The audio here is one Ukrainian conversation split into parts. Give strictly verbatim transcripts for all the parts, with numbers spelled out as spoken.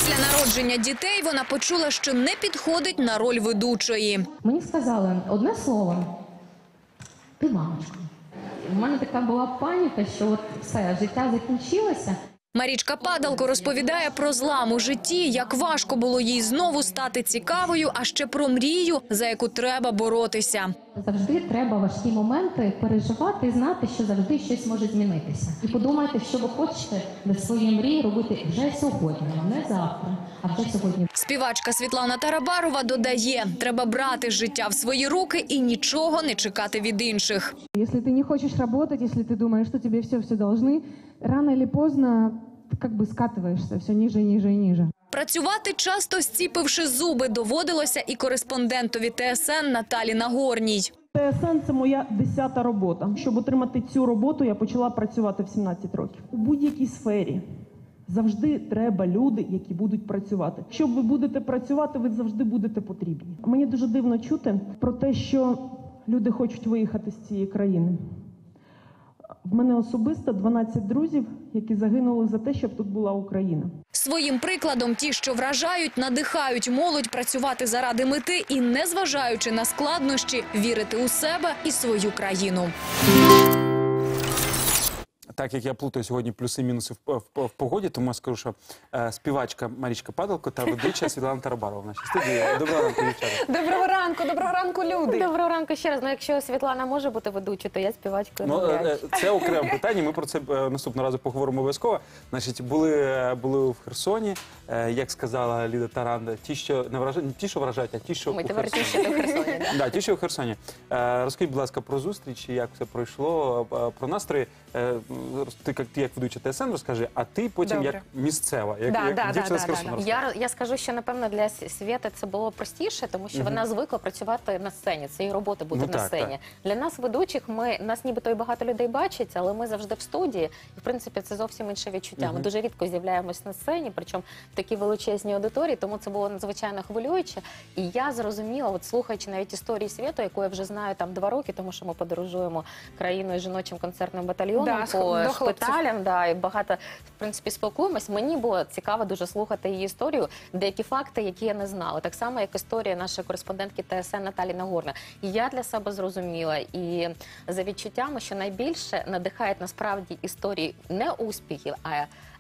Після народження дітей вона почула, що не підходить на роль ведучої. Мені сказали одне слово – ти мамочка. У мене така була паніка, що от все, життя закінчилося. Марічка Падалко розповідає про злам у житті, як важко було їй знову стати цікавою, а ще про мрію, за яку треба боротися. Завжди треба важкі моменти переживати і знати, що завжди щось може змінитися. І подумайте, що ви хочете для своєї мрії робити вже сьогодні, не завтра, а вже сьогодні. Співачка Світлана Тарабарова додає, треба брати життя в свої руки і нічого не чекати від інших. Якщо ти не хочеш працювати, якщо ти думаєш, що тобі все-все должны, рано или поздно ти как бы скатываешься все ниже, ниже і ниже. Працювати часто зціпивши зуби доводилося і кореспондентові Т С Н Наталі Нагорній. Т С Н – це моя десята робота. Щоб отримати цю роботу, я почала працювати в сімнадцять років. У будь-якій сфері завжди треба люди, які будуть працювати. Якщо ви будете працювати, ви завжди будете потрібні. Мені дуже дивно чути про те, що люди хочуть виїхати з цієї країни. В мене особисто дванадцять друзів, які загинули за те, щоб тут була Україна. Своїм прикладом ті, що вражають, надихають молодь працювати заради мети і, незважаючи на складнощі, вірити у себе і свою країну. Так як я плутаю сьогодні плюси-мінуси в, в, в погоді, тому я скажу, що е, співачка Марічка Падалко та ведуча Світлана Тарабарова в нашій студії. Доброго ранку, дівчата. Доброго ранку, доброго ранку, люди. Доброго ранку ще раз. Ну, якщо Світлана може бути ведучою, то я співачкою. Ну, е, це окреме питання, ми про це е, наступного разу поговоримо обов'язково. Значить, були, були в Херсоні, е, як сказала Ліда Таранда, ті, що не вражають, не ті, що вражають, а ті, що Ми у тепер ті, Херсоні. що до Херсоні. Да. Да, ті, що в Херсоні. Е, розкажіть, будь ласка, про зустріч, як все пройшло, е, про настрої. Е, ти, як, ти як ведуча Т С Н розкажи, а ти потім Добре. як місцева, як, Да, як да, дівчина да, з да, Херсона. да. розкажи. Я, я скажу, що, напевно, для Свєти це було простіше, тому що вона звикла працювати на сцені. Це її робота бути Ну, на так, сцені. так. Для нас, ведучих, ми, нас нібито і багато людей бачить, але ми завжди в студії. І, в принципі, це зовсім інше відчуття. Ми дуже рідко з'являємось на сцені, причому в такій величезній аудиторії, тому це було надзвичайно хвилююче. І я зрозуміла, от слухаючи навіть історії Свєту, яку я вже знаю там два роки, тому що ми подорожуємо країною жіночим концертним батальйоном Да, по до хлопців. шпиталям, да, і багато, в принципі, спілкуємось. Мені було цікаво дуже слухати її історію, деякі факти, які я не знала. Так само, як історія нашої кореспондентки Т С Н Наталі Нагорної. І я для себе зрозуміла, і за відчуттями, що найбільше надихають насправді історії не успіхів, а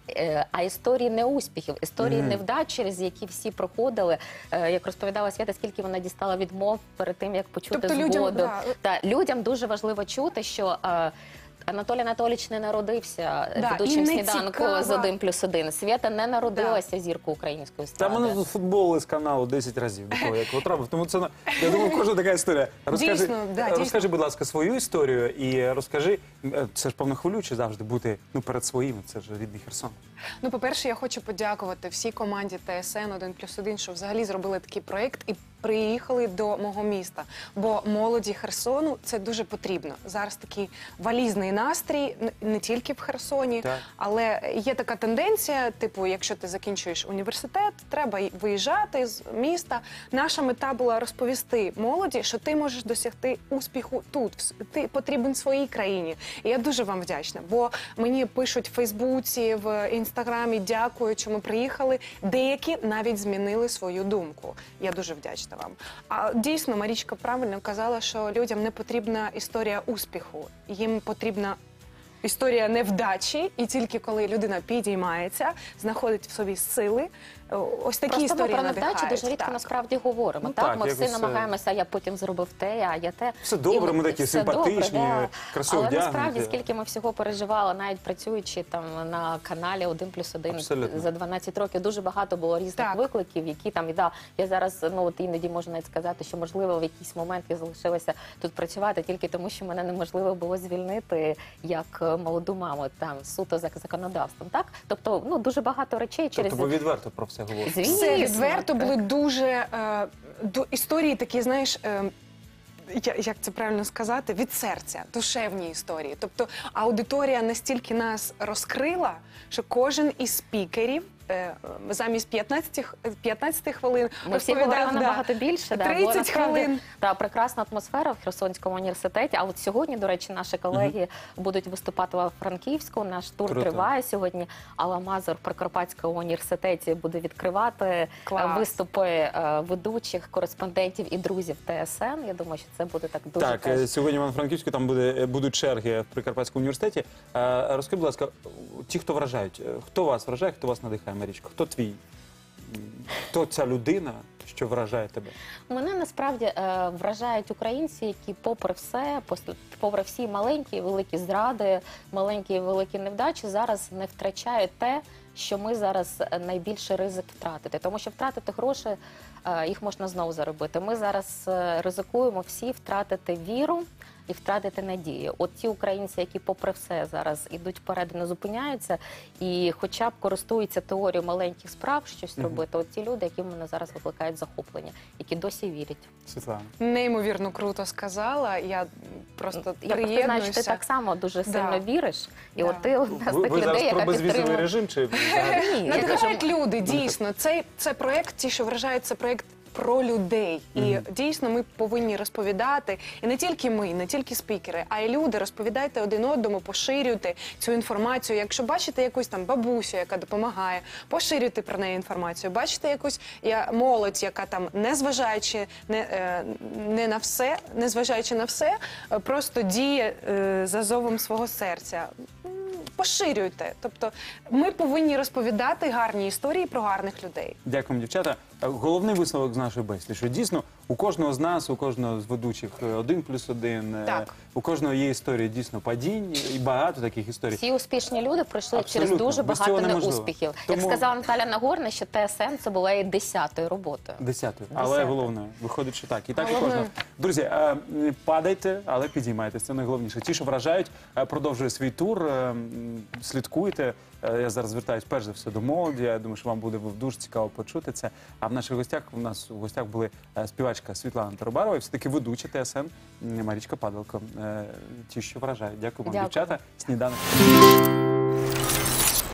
А історії неуспіхів, історії mm. невдач, через які всі проходили. Як розповідала Свята, скільки вона дістала відмов перед тим, як почути тобто згоду. Людям, да. Та, людям дуже важливо чути, що е, Анатолій Анатолійович не народився Да, ведучим і не сніданку цікаво. з один плюс один. Свята не народилася зіркою української Та естради. мене тут футболи з каналу десять разів до того, як потрапив. Тому це, я думаю, кожна така історія. Розкажи, Дійсно, да, розкажи, дійсно. будь ласка, свою історію і розкажи, це ж, певно, хвилююче завжди бути ну, перед своїми, це ж рідний Херсон. Ну, по-перше, я хочу подякувати всій команді Т С Н один плюс один, що взагалі зробили такий проєкт і приїхали до мого міста. Бо молоді Херсону це дуже потрібно. Зараз такий валізний настрій, не тільки в Херсоні, Так. але є така тенденція, типу, якщо ти закінчуєш університет, треба й виїжджати з міста. Наша мета була розповісти молоді, що ти можеш досягти успіху тут, ти потрібен своїй країні. І я дуже вам вдячна, бо мені пишуть в Фейсбуці, в Інстаграмі, дякую, що ми приїхали. Деякі навіть змінили свою думку. Я дуже вдячна вам. А дійсно, Марічка правильно казала, що людям не потрібна історія успіху. Їм потрібна історія невдачі, і тільки коли людина підіймається, знаходить в собі сили, ось такі Просто історії ми про невдачі надихають. дуже рідко Так. насправді говоримо. Ну, так? так, Ми якось всі це- намагаємося, я потім зробив те, а я те. Все добре, І ми такі все симпатичні, добре, да. красиво Але вдягнуті. насправді, скільки ми всього переживали, навіть працюючи там на каналі один плюс один Абсолютно. за дванадцять років, дуже багато було різних Так. викликів, які там, і да, я зараз, ну от іноді можна навіть сказати, що можливо в якийсь момент я залишилася тут працювати тільки тому, що мене неможливо було звільнити як е, молоду маму, там, суто за законодавством, так? Тобто, ну, дуже багато речей через... Тобто ви відверто про все говорите. Звісно, Все відверто так. були дуже е, до, історії такі, знаєш, е, я- як це правильно сказати, від серця, душевні історії. Тобто аудиторія настільки нас розкрила, що кожен із спікерів е, замість п'ятнадцяти, п'ятнадцяти хвилин Ми всі розповідав, говорили да, набагато більше. Да, бо тридцять насправді, хвилин. Та, прекрасна атмосфера в Херсонському університеті. А от сьогодні, до речі, наші колеги будуть виступати у Франківську. Наш тур Круто. триває сьогодні. Алла Мазур в Прикарпатському університеті буде відкривати е, Клас. виступи е, ведучих, кореспондентів і друзів ТСН. Я думаю, що це буде так дуже Так, теж. е, сьогодні в Івано-Франківську там буде, будуть черги в Прикарпатському університеті. Е, Розкажи, будь ласка, ті, хто вражають, е, хто вас вражає, хто вас надихає, Марічко? Хто твій? М, Хто ця людина, що вражає тебе? Мене насправді е, вражають українці, які попри все, пос- попри всі маленькі і великі зради, маленькі і великі невдачі, зараз не втрачають те, що ми зараз е, найбільший ризик втратити. Тому що втратити гроші, е, їх можна знову заробити. Ми зараз е, ризикуємо всі втратити віру і втратити надію. От ті українці, які попри все зараз ідуть вперед і не зупиняються, і хоча б користуються теорією маленьких справ щось Мгм. робити, от ті люди, які в мене зараз викликають захоплення, які досі вірять. Світлана. Неймовірно круто сказала. Я просто Я просто знаю, що ти приєднуюся. так само дуже Да. сильно віриш, і Да. от ти одна з Ви, тих ви людей, зараз про яка безвізовий підтримує. режим чи взагалі? Ні, я кажу, Надихають люди, дійсно. Цей це проект, ті, що вражають, це проект про людей. І Мгм. дійсно ми повинні розповідати, і не тільки ми, не тільки спікери, а й люди. Розповідайте один одному, поширюйте цю інформацію. Якщо бачите якусь там бабусю, яка допомагає, поширюйте про неї інформацію. Бачите якусь я- молодь, яка там, незважаючи не, е, не на все, незважаючи на все, е, просто діє е, за зовом свого серця. М, Поширюйте. Тобто ми повинні розповідати гарні історії про гарних людей. Дякуємо, дівчата. Е, Головний висновок з нашої бесіди, що дійсно у кожного з нас, у кожного з ведучих е, один плюс один, е, Так. у кожного є історії дійсно падінь і багато таких історій. всі успішні люди пройшли Абсолютно. через дуже Без багато цього неможливо. неуспіхів. Тому- Як сказала Наталя Нагорна, що ТСН це була і десятою роботою. Десятою. Але Десятою. головне, виходить, що так. І так і Головне. кожного. Друзі, е, м, падайте, але підіймайтеся. Це найголовніше. Ті, що вражають, е, продовжує свій тур. е, м, Слідкуйте. Е, Я зараз звертаюсь перш за все до молоді. Я думаю, що вам буде дуже цікаво почути це. А в наших гостях у нас у гостях були е, співачка Світлана Тарабарова і все-таки ведуча ТСН м, Марічка Падалко. Е, Ті, що вражають. Дякую вам, Дякую. дівчата. Сніданок.